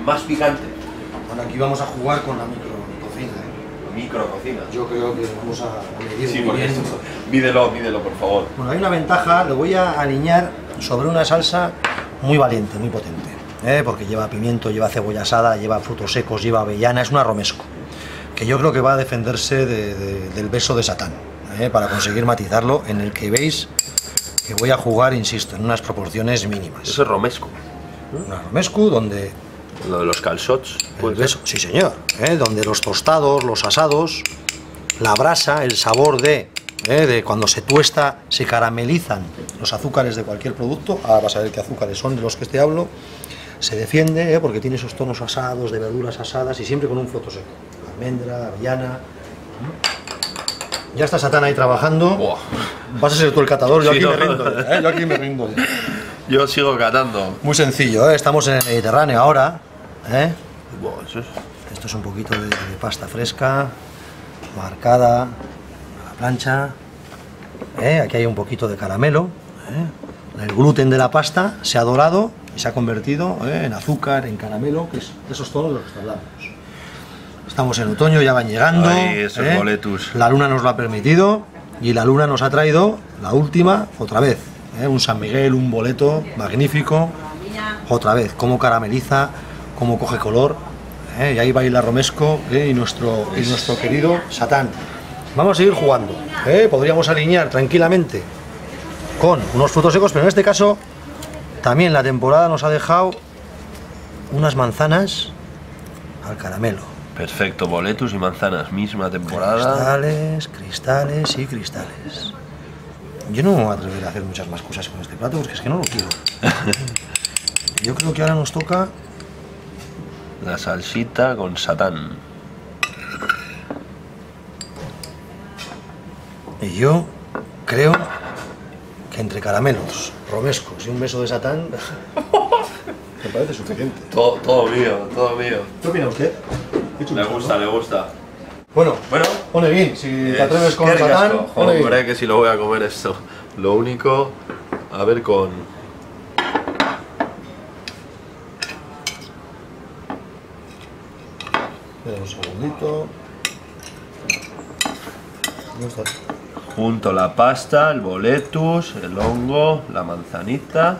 más picante. Bueno, aquí vamos a jugar con la micrococina. Micrococina. Yo creo que vamos a medir Sí, muy porque bien. mídelo, por favor. Bueno, hay una ventaja, lo voy a alinear sobre una salsa muy valiente, muy potente, porque lleva pimiento, lleva cebolla asada, lleva frutos secos, lleva avellana, es una romesco, que yo creo que va a defenderse del beso de Satán, para conseguir matizarlo, en el que veis que voy a jugar, insisto, en unas proporciones mínimas. Eso es romesco. Una romesco donde Lo de los calçots. el beso, sí señor, donde los tostados, los asados, la brasa, el sabor de cuando se tuesta, se caramelizan los azúcares de cualquier producto. Ahora vas a ver qué azúcares son de los que te hablo. Se defiende porque tiene esos tonos asados, de verduras asadas y siempre con un fruto seco. Almendra, avellana. Ya está Satán ahí trabajando. Buah. Vas a ser tú el catador, yo Sí, aquí no. me rindo ya, yo aquí me rindo ya. Yo sigo catando. Muy sencillo, estamos en el Mediterráneo ahora. Buah, eso es... Esto es un poquito de pasta fresca, marcada a la plancha. Aquí hay un poquito de caramelo. El gluten de la pasta se ha dorado y se ha convertido en azúcar, en caramelo, que es esos tonos de los que hablamos. Estamos en otoño, ya van llegando. Ay, esos boletus. La luna nos lo ha permitido y la luna nos ha traído la última otra vez. Un San Miguel, un boleto magnífico. Otra vez, cómo carameliza, cómo coge color. Y ahí baila romesco y nuestro querido Satán. Vamos a seguir jugando. Podríamos alinear tranquilamente con unos frutos secos, pero en este caso también la temporada nos ha dejado unas manzanas al caramelo. Perfecto, boletus y manzanas, misma temporada. Cristales y cristales. Yo no me voy a atrever a hacer muchas más cosas con este plato porque es que no lo quiero. Yo creo que ahora nos toca La salsita con Satán. y yo creo que entre caramelos, romescos y un beso de Satán me parece suficiente. Todo mío, todo mío. ¿Qué opina usted? Le gusta. Bueno, Bueno, pone bien, si te atreves con qué Satán, ricasco. pone bien. Hombre, que si lo voy a comer esto. Lo único, a ver con... Espera un segundito. ¿Dónde está? Junto la pasta, el boletus, el hongo, la manzanita.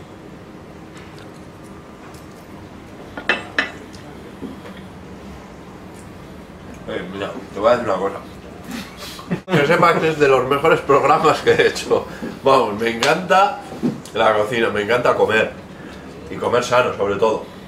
Mira, te voy a decir una cosa. Que sepas que es de los mejores programas que he hecho. Vamos, me encanta la cocina, me encanta comer. Y comer sano, sobre todo.